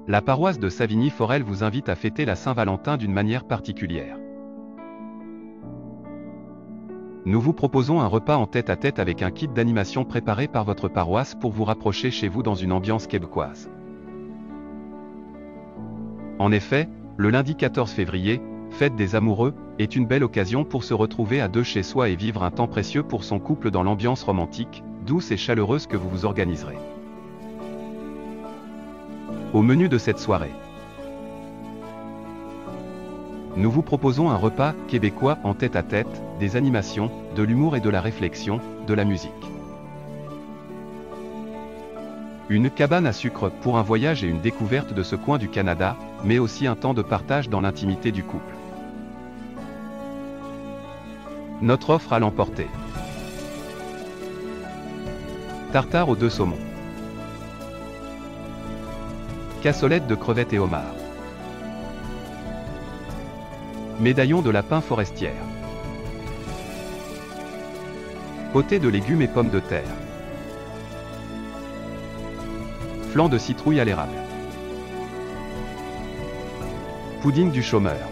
La paroisse de Savigny-Forel vous invite à fêter la Saint-Valentin d'une manière particulière. Nous vous proposons un repas en tête-à-tête avec un kit d'animation préparé par votre paroisse pour vous rapprocher chez vous dans une ambiance québécoise. En effet, le lundi 14 février, fête des amoureux, est une belle occasion pour se retrouver à deux chez soi et vivre un temps précieux pour son couple dans l'ambiance romantique, douce et chaleureuse que vous vous organiserez. Au menu de cette soirée, nous vous proposons un repas québécois en tête-à-tête, des animations, de l'humour et de la réflexion, de la musique. Une cabane à sucre pour un voyage et une découverte de ce coin du Canada, mais aussi un temps de partage dans l'intimité du couple. Notre offre à l'emporter. Tartare aux 2 saumons. Cassolette de crevettes et homards. Médaillon de lapin forestière. Potée de légumes et pommes de terre. Flan de citrouille à l'érable. Pudding du chômeur.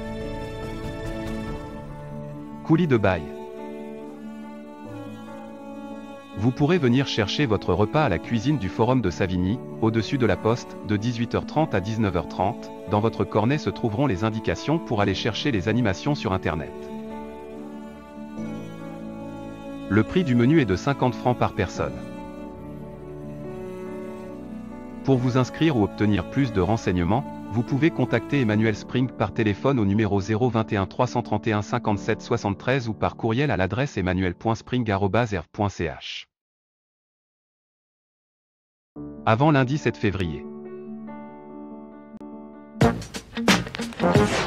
Coulis de bail. Vous pourrez venir chercher votre repas à la cuisine du Forum de Savigny, au-dessus de la poste, de 18h30 à 19h30. Dans votre cornet se trouveront les indications pour aller chercher les animations sur Internet. Le prix du menu est de 50 francs par personne. Pour vous inscrire ou obtenir plus de renseignements, vous pouvez contacter Emmanuel Spring par téléphone au numéro 021 331 57 73 ou par courriel à l'adresse emmanuel.spring@erv.ch. Avant lundi 7 février.